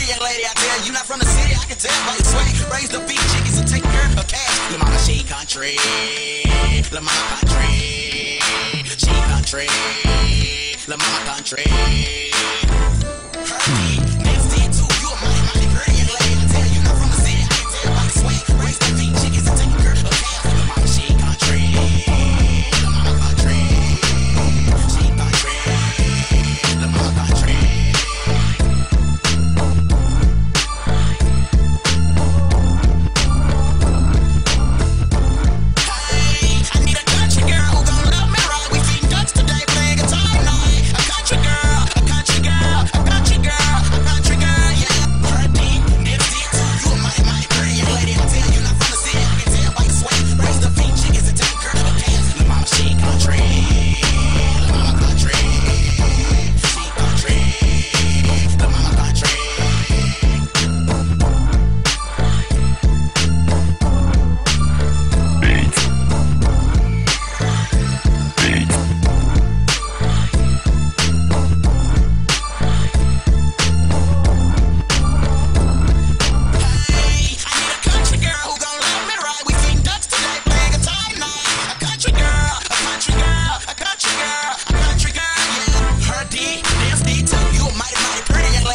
young lady, I tell you, not from the city, I can tell by your swag. Raise the feet, chickies, and take care of her cash. La mama, she country. La mama country. She country. La mama country. Nasty too, you a mighty pretty young lady, I tell you, not from the city, I can tell by your swag. Raise the feet, chickies, and take care of her cash. La mama, she country. La mama country. She country. La mama country.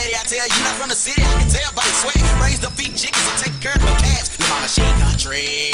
You're not from the city, I can tell by your swag. Raise the feet, chickies, and take care of her calves. Your mama, she country.